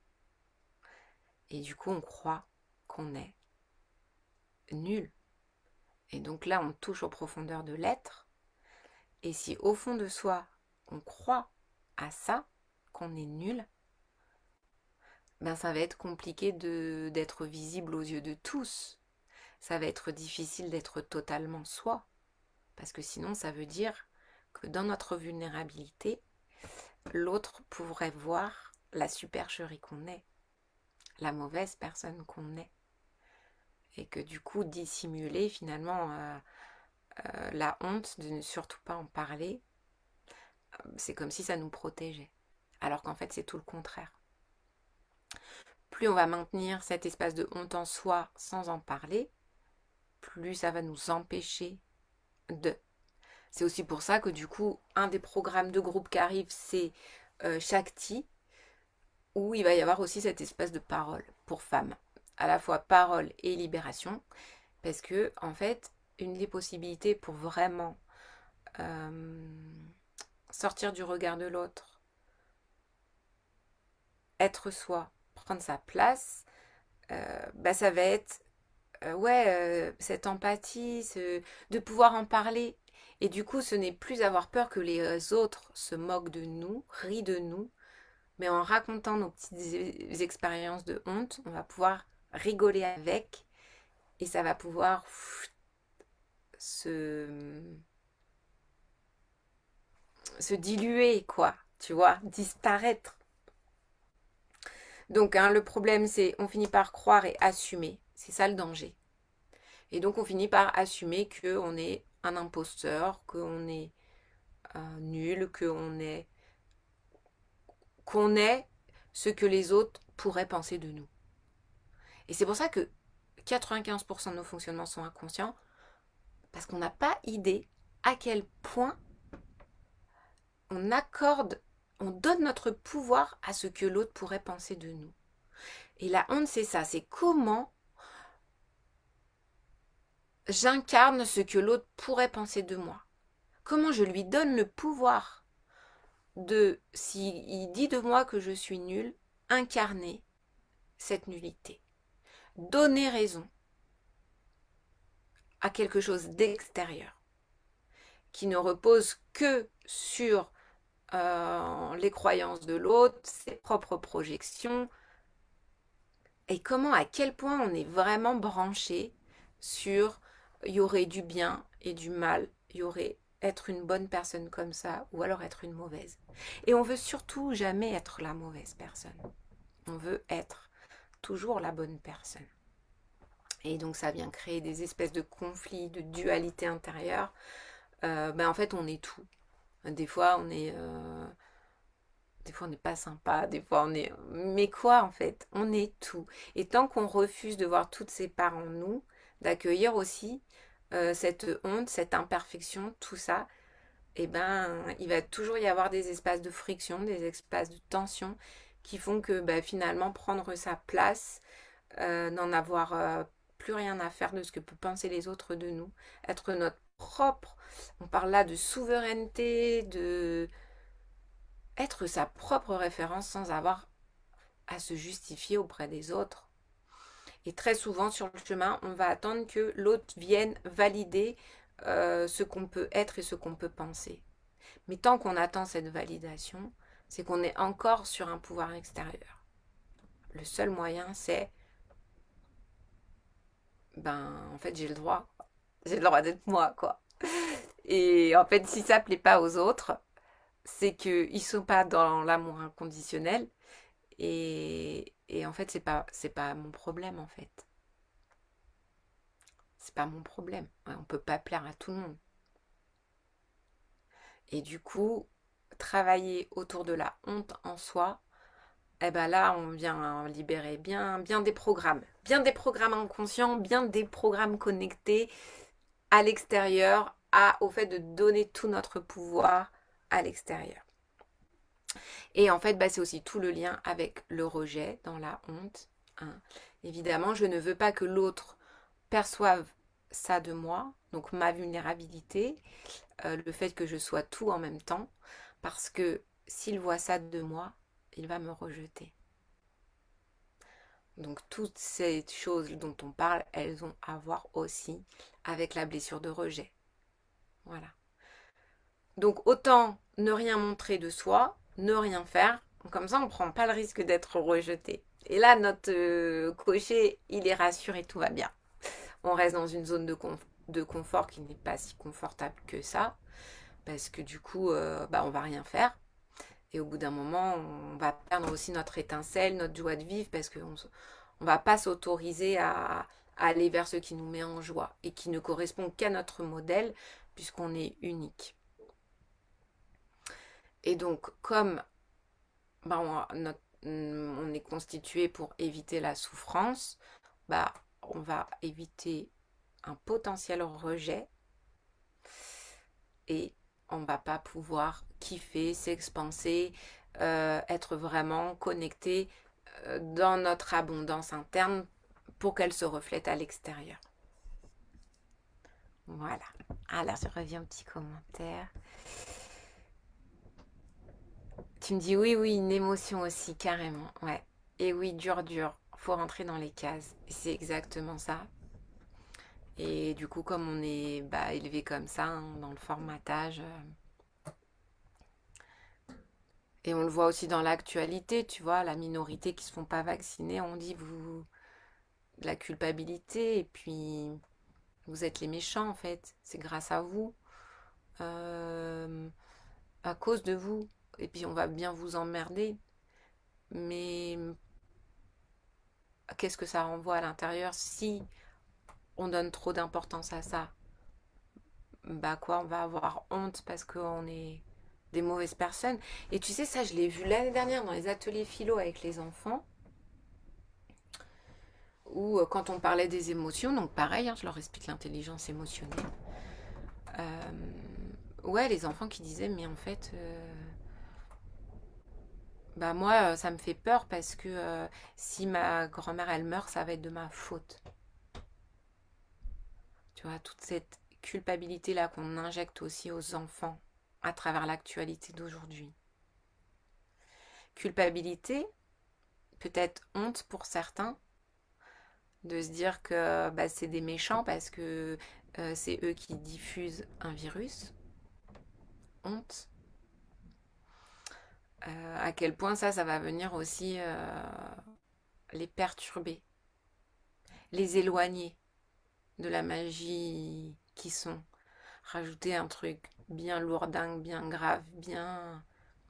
Et du coup, on croit qu'on est nul. Et donc là, on touche aux profondeurs de l'être. Et si au fond de soi, on croit à ça, qu'on est nul, ben ça va être compliqué d'être visible aux yeux de tous. Ça va être difficile d'être totalement soi. Parce que sinon, ça veut dire que dans notre vulnérabilité, l'autre pourrait voir la supercherie qu'on est, la mauvaise personne qu'on est. Et que du coup, dissimuler finalement la honte de ne surtout pas en parler, c'est comme si ça nous protégeait. Alors qu'en fait, c'est tout le contraire. Plus on va maintenir cet espace de honte en soi sans en parler, plus ça va nous empêcher de. C'est aussi pour ça que du coup, un des programmes de groupe qui arrive, c'est Shakti, où il va y avoir aussi cet espace de parole pour femmes. À la fois parole et libération, parce que en fait, une des possibilités pour vraiment sortir du regard de l'autre, être soi, prendre sa place, ça va être cette empathie, de pouvoir en parler. Et du coup, ce n'est plus avoir peur que les autres se moquent de nous, rient de nous, mais en racontant nos petites expériences de honte, on va pouvoir rigoler avec et ça va pouvoir se diluer, quoi, tu vois, disparaître. Donc, le problème, c'est on finit par croire et assumer. C'est ça le danger. Et donc, on finit par assumer qu'on est un imposteur, qu'on est nul, qu'on est ce que les autres pourraient penser de nous. Et c'est pour ça que 95% de nos fonctionnements sont inconscients, parce qu'on n'a pas idée à quel point on donne notre pouvoir à ce que l'autre pourrait penser de nous. Et la honte, c'est ça, c'est comment j'incarne ce que l'autre pourrait penser de moi. Comment je lui donne le pouvoir de, s'il dit de moi que je suis nulle, incarner cette nullité. Donner raison à quelque chose d'extérieur qui ne repose que sur les croyances de l'autre, ses propres projections, et comment, à quel point on est vraiment branché sur il y aurait du bien et du mal, il y aurait être une bonne personne comme ça ou alors être une mauvaise. Et on veut surtout jamais être la mauvaise personne. On veut être toujours la bonne personne. Et donc ça vient créer des espèces de conflits, de dualité intérieure. En fait, on est tout. Des fois, on est... Des fois, on n'est pas sympa, des fois, on est... Mais quoi, en fait? On est tout. Et tant qu'on refuse de voir toutes ces parts en nous, d'accueillir aussi cette honte, cette imperfection, tout ça, eh ben, il va toujours y avoir des espaces de friction, des espaces de tension qui font que finalement, prendre sa place, n'en avoir plus rien à faire de ce que peuvent penser les autres de nous, être notre propre... On parle là de souveraineté, de être sa propre référence sans avoir à se justifier auprès des autres. Et très souvent sur le chemin, on va attendre que l'autre vienne valider ce qu'on peut être et ce qu'on peut penser. Mais tant qu'on attend cette validation, c'est qu'on est encore sur un pouvoir extérieur. Le seul moyen, c'est en fait, j'ai le droit. J'ai le droit d'être moi, quoi. Et en fait, si ça plaît pas aux autres, c'est qu'ils sont pas dans l'amour inconditionnel. Et en fait, c'est pas mon problème, en fait. C'est pas mon problème. On peut pas plaire à tout le monde. Et du coup, travailler autour de la honte en soi, eh ben là, on vient libérer bien des programmes inconscients, bien des programmes connectés à l'extérieur, au fait de donner tout notre pouvoir à l'extérieur. Et en fait, bah, c'est aussi tout le lien avec le rejet dans la honte, hein. Évidemment, je ne veux pas que l'autre perçoive ça de moi, donc ma vulnérabilité, le fait que je sois tout en même temps, parce que s'il voit ça de moi, il va me rejeter. Donc toutes ces choses dont on parle, elles ont à voir aussi avec la blessure de rejet. Voilà. Donc autant ne rien montrer de soi, ne rien faire. Comme ça, on ne prend pas le risque d'être rejeté. Et là, notre cocher, il est rassuré, tout va bien. On reste dans une zone de confort qui n'est pas si confortable que ça. Parce que du coup, bah, on va rien faire. Et au bout d'un moment, on va perdre aussi notre étincelle, notre joie de vivre, parce qu'on ne va pas s'autoriser à aller vers ce qui nous met en joie et qui ne correspond qu'à notre modèle, puisqu'on est unique. Et donc, comme bah, on est constitué pour éviter la souffrance, bah, on va éviter un potentiel rejet et on ne va pas pouvoir kiffer, s'expanser, être vraiment connecté dans notre abondance interne pour qu'elle se reflète à l'extérieur. Voilà. Alors, je reviens au petit commentaire. Tu me dis oui, une émotion aussi, carrément. Ouais. Et oui, dur. Faut rentrer dans les cases. C'est exactement ça. Et du coup, comme on est élevé comme ça, hein, dans le formatage, et on le voit aussi dans l'actualité, tu vois, la minorité qui ne se font pas vacciner, on dit vous de la culpabilité, et puis vous êtes les méchants en fait. C'est grâce à vous, euh, à cause de vous. Et puis on va bien vous emmerder. Mais qu'est-ce que ça renvoie à l'intérieur si on donne trop d'importance à ça? Bah quoi, on va avoir honte parce qu'on est des mauvaises personnes. Et tu sais, ça, je l'ai vu l'année dernière dans les ateliers philo avec les enfants, où quand on parlait des émotions, donc pareil, hein, je leur explique l'intelligence émotionnelle. Ouais, les enfants qui disaient, mais en fait, bah moi, ça me fait peur parce que si ma grand-mère, elle meurt, ça va être de ma faute. Tu vois, toute cette culpabilité-là qu'on injecte aussi aux enfants à travers l'actualité d'aujourd'hui. Culpabilité, peut-être honte pour certains, de se dire que bah, c'est des méchants parce que c'est eux qui diffusent un virus. Honte. À quel point ça va venir aussi les perturber, les éloigner de la magie qui sont. Rajouter un truc bien lourdingue, bien grave, bien...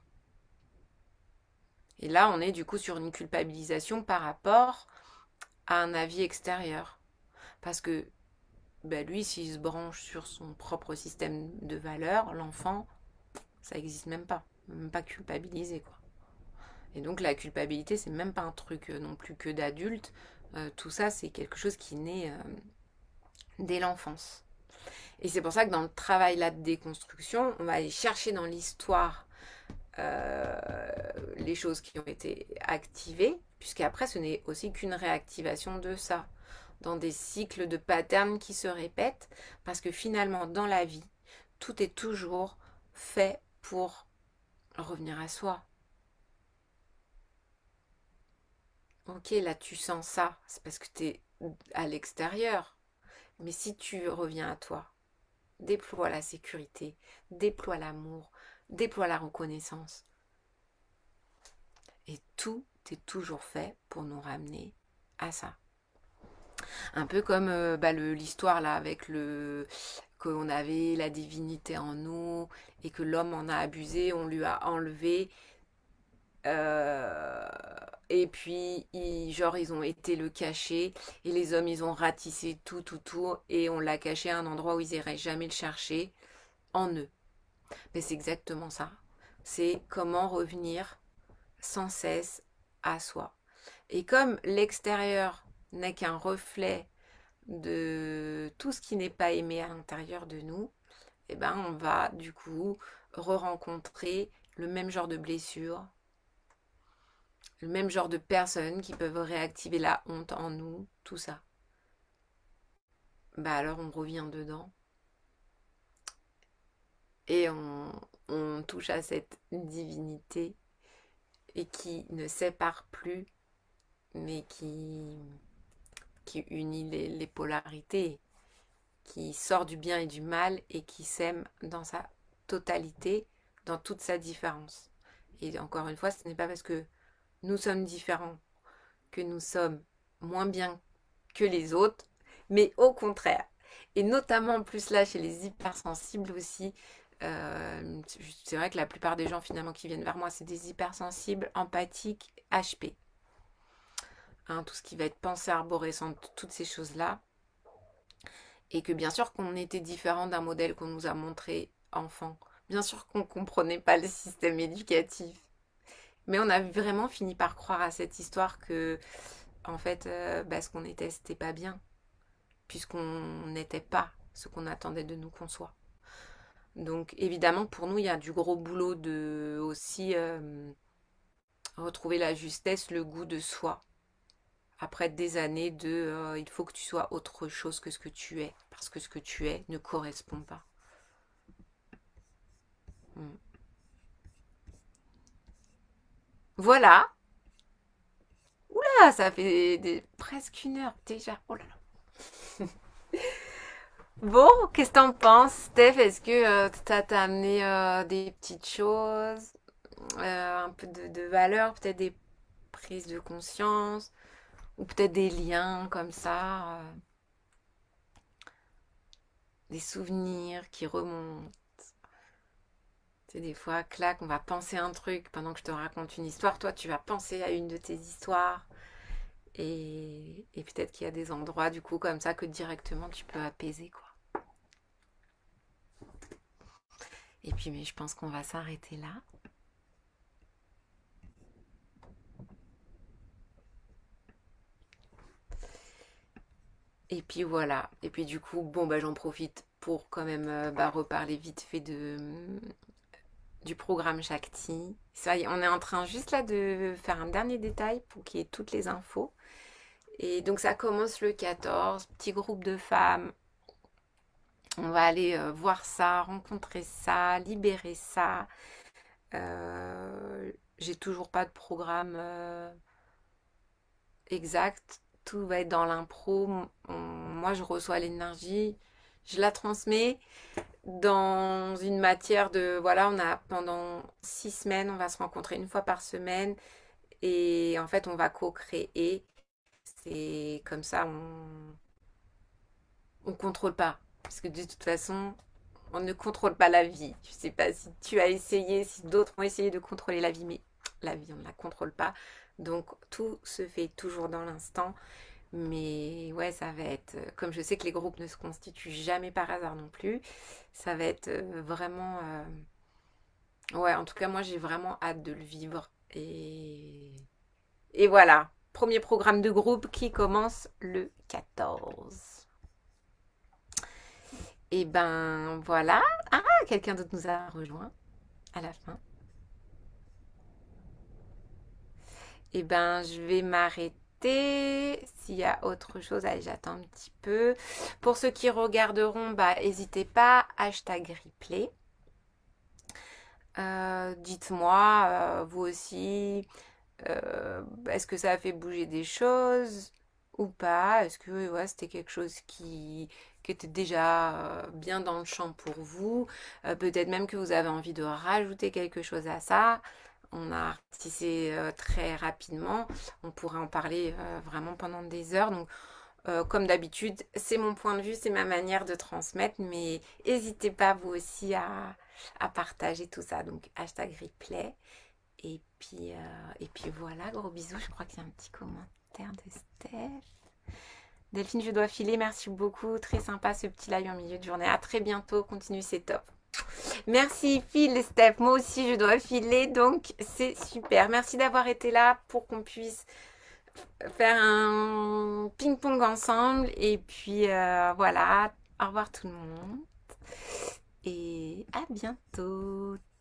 Et là, on est du coup sur une culpabilisation par rapport à un avis extérieur. Parce que bah, lui, s'il se branche sur son propre système de valeurs, l'enfant, ça n'existe même pas culpabilisé, quoi. Et donc la culpabilité, c'est même pas un truc non plus que d'adulte. Tout ça, c'est quelque chose qui naît dès l'enfance. Et c'est pour ça que dans le travail là de déconstruction, on va aller chercher dans l'histoire les choses qui ont été activées, puisqu'après, ce n'est aussi qu'une réactivation de ça, dans des cycles de patterns qui se répètent, parce que finalement, dans la vie, tout est toujours fait pour revenir à soi. Ok, là, tu sens ça, c'est parce que tu es à l'extérieur. Mais si tu reviens à toi, déploie la sécurité, déploie l'amour, déploie la reconnaissance. Et tout est toujours fait pour nous ramener à ça. Un peu comme l'histoire là avec le qu'on avait la divinité en nous et que l'homme en a abusé, on lui a enlevé. euh, et puis ils ont été le cacher et les hommes ils ont ratissé tout et on l'a caché à un endroit où ils n'iraient jamais le chercher en eux. Mais c'est exactement ça. C'est comment revenir sans cesse à soi. Et comme l'extérieur n'est qu'un reflet de tout ce qui n'est pas aimé à l'intérieur de nous, eh ben on va du coup re-rencontrer le même genre de blessures, le même genre de personnes qui peuvent réactiver la honte en nous, tout ça. Bah alors on revient dedans et on touche à cette divinité et qui ne sépare plus, mais qui unit les polarités, qui sort du bien et du mal et qui s'aime dans sa totalité, dans toute sa différence. Et encore une fois, ce n'est pas parce que nous sommes différents que nous sommes moins bien que les autres, mais au contraire. Et notamment en plus là chez les hypersensibles aussi, c'est vrai que la plupart des gens finalement qui viennent vers moi, c'est des hypersensibles, empathiques, HP. Hein, tout ce qui va être pensée arborescente, toutes ces choses-là. Et que bien sûr qu'on était différent d'un modèle qu'on nous a montré enfant. Bien sûr qu'on ne comprenait pas le système éducatif. Mais on a vraiment fini par croire à cette histoire que, en fait, ce qu'on était, c'était pas bien. Puisqu'on n'était pas ce qu'on attendait de nous qu'on soit. Donc évidemment, pour nous, il y a du gros boulot de aussi retrouver la justesse, le goût de soi. Après des années de il faut que tu sois autre chose que ce que tu es, parce que ce que tu es ne correspond pas. Mm. Voilà. Oula, ça fait presque 1 heure déjà. Oh là là. Bon, qu'est-ce que t'en penses, Steph? Est-ce que ça t'a amené des petites choses, un peu de valeur, peut-être des prises de conscience, ou peut-être des liens comme ça, des souvenirs qui remontent? Tu sais, des fois, clac, on va penser un truc pendant que je te raconte une histoire. Toi, tu vas penser à une de tes histoires. Et peut-être qu'il y a des endroits, du coup, comme ça, que directement tu peux apaiser, quoi. Et puis, mais je pense qu'on va s'arrêter là. Et puis voilà. Et puis du coup, bon, bah, j'en profite pour quand même reparler vite fait du programme Shakti. Ça y est, on est en train juste là de faire un dernier détail pour qu'il y ait toutes les infos. Et donc ça commence le 14, petit groupe de femmes. On va aller voir ça, rencontrer ça, libérer ça. J'ai toujours pas de programme exact. Tout va être dans l'impro. Moi, je reçois l'énergie, je la transmets dans une matière de, voilà, on a pendant 6 semaines, on va se rencontrer une fois par semaine et en fait, on va co-créer. C'est comme ça, on contrôle pas. Parce que de toute façon, on ne contrôle pas la vie. Je sais pas si tu as essayé, si d'autres ont essayé de contrôler la vie, mais la vie, on ne la contrôle pas. Donc, tout se fait toujours dans l'instant. Mais ouais, ça va être, comme je sais que les groupes ne se constituent jamais par hasard non plus, ça va être vraiment... ouais, en tout cas, moi, j'ai vraiment hâte de le vivre. Et voilà, premier programme de groupe qui commence le 14. Et ben voilà. Ah, quelqu'un d'autre nous a rejoint à la fin. Et ben, je vais m'arrêter. S'il y a autre chose, allez, j'attends un petit peu. Pour ceux qui regarderont, bah, n'hésitez pas, hashtag replay. Dites-moi, vous aussi, est-ce que ça a fait bouger des choses ou pas? Est-ce que ouais, c'était quelque chose qui était déjà bien dans le champ pour vous? Peut-être même que vous avez envie de rajouter quelque chose à ça. Si c'est très rapidement, on pourrait en parler vraiment pendant des heures. Donc, comme d'habitude, c'est mon point de vue, c'est ma manière de transmettre, mais n'hésitez pas vous aussi à partager tout ça. Donc, hashtag replay. Et puis voilà, gros bisous. Je crois qu'il y a un petit commentaire de Steph. Delphine, je dois filer. Merci beaucoup. Très sympa ce petit live en milieu de journée. À très bientôt. Continue, c'est top. Merci, file, Steph. Moi aussi, je dois filer, donc c'est super. Merci d'avoir été là pour qu'on puisse faire un ping-pong ensemble. Et puis voilà, au revoir tout le monde. Et à bientôt.